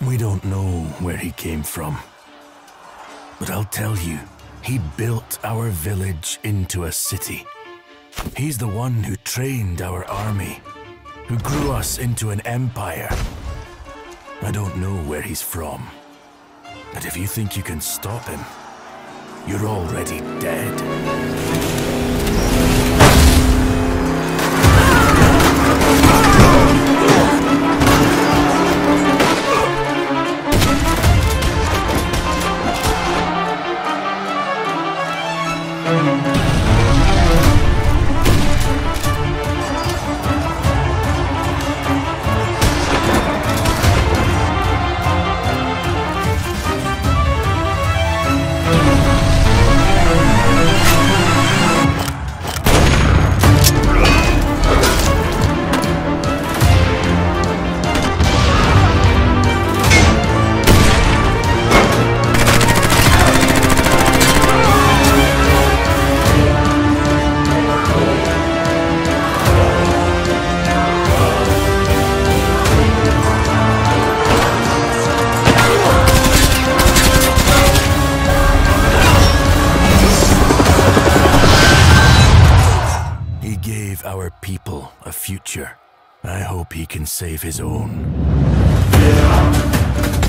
We don't know where he came from. But I'll tell you, he built our village into a city. He's the one who trained our army, who grew us into an empire. I don't know where he's from, but if you think you can stop him, you're already dead. Our people a future. I hope he can save his own.